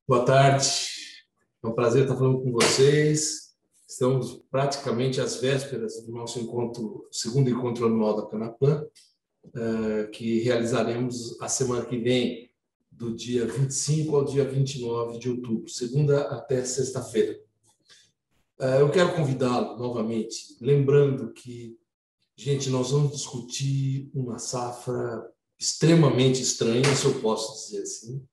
Boa tarde, é um prazer estar falando com vocês. Estamos praticamente às vésperas do nosso encontro, segundo encontro anual da Canapan, que realizaremos a semana que vem, do dia 25 ao dia 29 de outubro, segunda até sexta-feira. Eu quero convidá-lo novamente, lembrando que, gente, nós vamos discutir uma safra extremamente estranha, se eu posso dizer assim,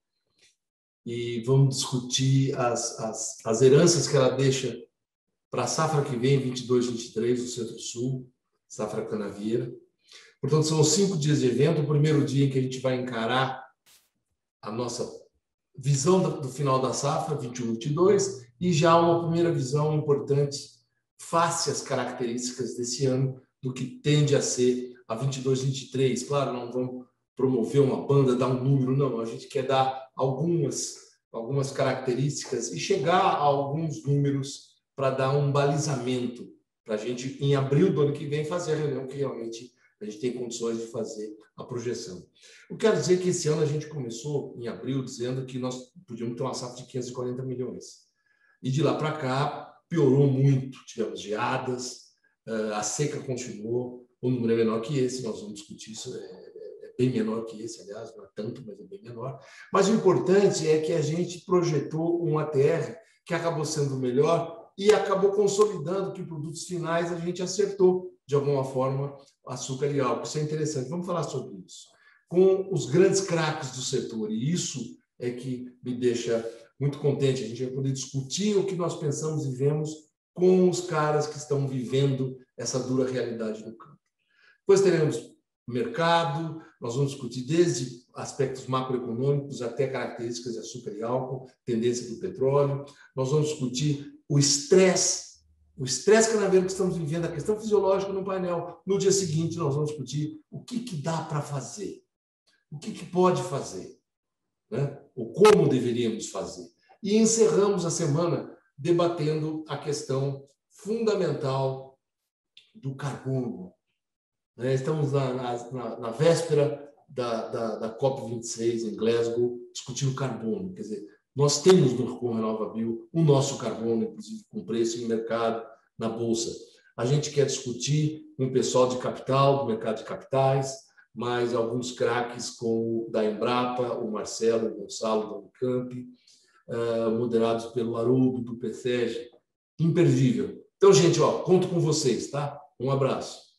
e vamos discutir as heranças que ela deixa para a safra que vem, 22-23, do Centro-Sul, safra canavieira. Portanto, são 5 dias de evento. O primeiro dia em que a gente vai encarar a nossa visão do final da safra, 21-22, e já uma primeira visão importante, face às características desse ano, do que tende a ser a 22-23. Claro, não vamos promover uma banda, dar um número, não. A gente quer dar algumas características e chegar a alguns números para dar um balizamento para a gente, em abril do ano que vem, fazer a reunião que realmente a gente tem condições de fazer a projeção. Eu quero dizer que esse ano a gente começou, em abril, dizendo que nós podíamos ter uma safra de 540 milhões. E de lá para cá, piorou muito. Tivemos geadas, a seca continuou, o número é menor que esse, nós vamos discutir isso, é bem menor que esse, aliás, não é tanto, mas é bem menor. Mas o importante é que a gente projetou um ATR que acabou sendo melhor e acabou consolidando que produtos finais a gente acertou, de alguma forma, açúcar e álcool. Isso é interessante. Vamos falar sobre isso. Com os grandes craques do setor, e isso é que me deixa muito contente. A gente vai poder discutir o que nós pensamos e vemos com os caras que estão vivendo essa dura realidade do campo. Depois teremos mercado, nós vamos discutir desde aspectos macroeconômicos até características de açúcar e álcool, tendência do petróleo. Nós vamos discutir o estresse canaveiro que estamos vivendo, a questão fisiológica no painel. No dia seguinte, nós vamos discutir o que dá para fazer, o que pode fazer, né? Ou como deveríamos fazer. E encerramos a semana debatendo a questão fundamental do carbono. Estamos na véspera da COP26 em Glasgow, discutindo carbono. Quer dizer, nós temos com RenovaBio o nosso carbono, inclusive com preço em mercado, na Bolsa. A gente quer discutir com o pessoal de capital, do mercado de capitais, mais alguns craques como da Embrapa, o Marcelo, o Gonçalo, da Unicamp, moderados pelo Haroldo, do PCEG. Imperdível. Então, gente, conto com vocês, tá? Um abraço.